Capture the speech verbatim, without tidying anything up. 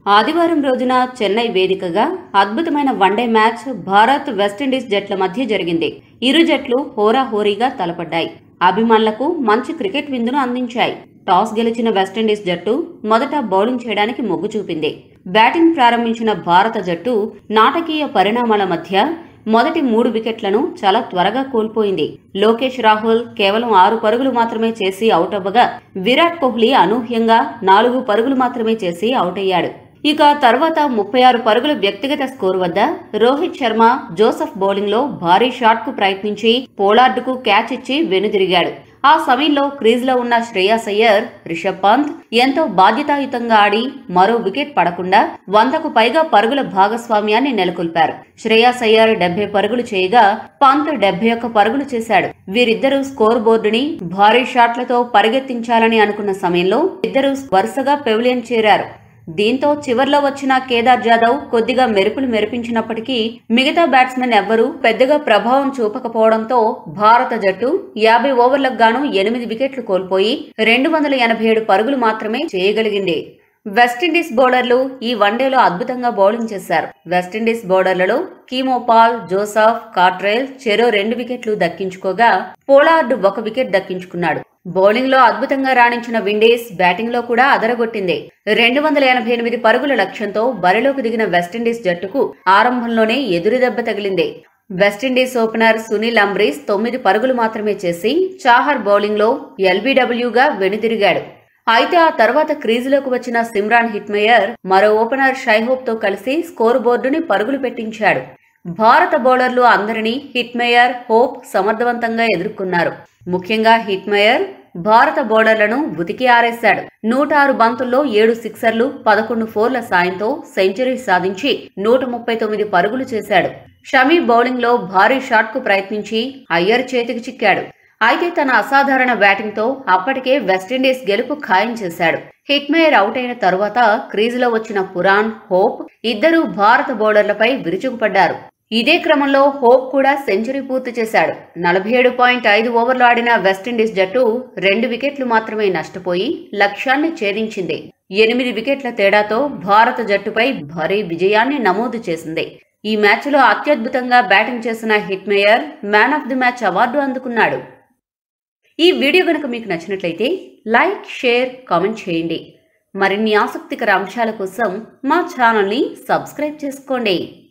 ఆదివారం రోజున చెన్నై వేదికగా అద్భుతమైన వన్డే మ్యాచ్ భారత్ వెస్టిండీస్ జట్ల మధ్య జరిగింది. ఇరు జట్లు హోరాహోరీగా తలపడ్డాయి. అభిమానులకు మంచి క్రికెట్ విందును అందించాయి. టాస్ గెలిచిన వెస్టిండీస్ జట్టు మొదట బౌలింగ్ చేయడానికి మొగ్గు చూపింది. బ్యాటింగ్ ప్రారంభించిన భారత జట్టు నాటకీయ పరిణామాల మధ్య మొదటి మూడు వికెట్లను చాలా త్వరగా కోల్పోయింది. లోకేష్ రాహుల్ కేవలం ఆరు పరుగులు మాత్రమే చేసి అవుట్ అవ్వగా, విరాట్ కోహ్లీ అనూహ్యంగా నాలుగు పరుగులు మాత్రమే చేసి అవుట్ అయ్యాడు. ఇక తర్వాత ముప్పై ఆరు పరుగుల వ్యక్తిగత స్కోరు వద్ద రోహిత్ శర్మ జోసెఫ్ బౌలింగ్ లో భారీ షాట్ కు ప్రయత్నించి పోలార్డ్ కు క్యాచ్ ఇచ్చి వెనుదిరిగాడు. ఆ సమయంలో క్రీజ్ లో ఉన్న శ్రేయాస్ అయ్యర్, రిషబ్ పంత్ ఎంతో బాధ్యతాయుతంగా ఆడి మరో వికెట్ పడకుండా వందకు పైగా పరుగుల భాగస్వామ్యాన్ని నెలకొల్పారు. శ్రేయాస్ అయ్యర్ డెబ్బై పరుగులు చేయగా పంత్ డెబ్బై ఒక్క పరుగులు చేశాడు. వీరిద్దరూ స్కోర్ బోర్డుని భారీ షాట్లతో పరిగెత్తించాలని అనుకున్న సమయంలో ఇద్దరు వరుసగా పెవిలియన్ చేరారు. దీంతో చివర్లో వచ్చిన కేదార్ జాదవ్ కొద్దిగా మెరుపులు మెరిపించినప్పటికీ మిగతా బ్యాట్స్మెన్ ఎవ్వరూ పెద్దగా ప్రభావం చూపకపోవడంతో భారత జట్టు యాభై ఓవర్లకు గాను ఎనిమిది వికెట్లు కోల్పోయి రెండు వందల ఎనభై ఏడు పరుగులు మాత్రమే చేయగలిగింది. వెస్టిండీస్ బౌలర్లు ఈ వన్డేలో అద్భుతంగా బౌలింగ్ చేశారు. వెస్టిండీస్ బౌలర్లలో కీమోపాల్, జోసెఫ్, కాట్రెల్ చెరో రెండు వికెట్లు దక్కించుకోగా పోలార్డ్ ఒక వికెట్ దక్కించుకున్నాడు. బౌలింగ్ లో అద్భుతంగా రాణించిన విండీస్ బ్యాటింగ్ లో కూడా అదరగొట్టింది. రెండు వందల ఎనభై ఎనిమిది పరుగుల లక్ష్యంతో బరిలోకి దిగిన వెస్టిండీస్ జట్టుకు ఆరంభంలోనే ఎదురు దెబ్బ తగిలింది. వెస్టిండీస్ ఓపెనర్ సునీల్ అంబ్రీస్ తొమ్మిది పరుగులు మాత్రమే చేసి చాహర్ బౌలింగ్ లో ఎల్బీడబ్ల్యూగా వెనుదిరిగాడు. అయితే ఆ తర్వాత క్రీజులోకి వచ్చిన సిమ్రాన్ హిట్మేయర్ మరో ఓపెనర్ షైహోప్ తో కలిసి స్కోర్ బోర్డుని పరుగులు పెట్టించాడు. భారత బౌలర్లు అందరినీ హిట్మేయర్, హోప్ సమర్థవంతంగా ఎదుర్కొన్నారు. ముఖ్యంగా హిట్మేయర్ భారత బౌలర్లను ఉతికి ఆరేశాడు. నూట ఆరు బంతుల్లో ఏడు సిక్సర్లు, పదకొండు ఫోర్ల సాయంతో సెంచరీ సాధించి నూట ముప్పై తొమ్మిది పరుగులు చేశాడు. షమీ బౌలింగ్ లో భారీ షాట్ కు ప్రయత్నించి అయ్యర్ చేతికి చిక్కాడు. అయితే తన అసాధారణ బ్యాటింగ్ తో అప్పటికే వెస్టిండీస్ గెలుపు ఖాయం చేశాడు. హిట్మేయర్ అవుట్ అయిన తరువాత క్రీజులో వచ్చిన పురాన్, హోప్ ఇద్దరూ భారత బౌలర్లపై విరుచుకుపడ్డారు. ఇదే క్రమంలో హోప్ కూడా సెంచరీ పూర్తి చేశాడు. నలభై ఏడు పాయింట్ ఐదు ఓవర్లు ఆడిన వెస్టిండీస్ జట్టు రెండు వికెట్లు మాత్రమే నష్టపోయి లక్ష్యాన్ని ఛేదించింది. ఎనిమిది వికెట్ల తేడాతో భారత జట్టుపై భారీ విజయాన్ని నమోదు చేసింది. ఈ మ్యాచ్లో అత్యద్భుతంగా బ్యాటింగ్ చేసిన Hetmyer man of the match award అందుకున్నాడు. ఈ వీడియో గనుక మీకు నచ్చినట్లయితే లైక్, షేర్, కామెంట్ చేయండి. మరిన్ని ఆసక్తికర అంశాల కోసం మా ఛానల్ని సబ్స్క్రైబ్ చేసుకోండి.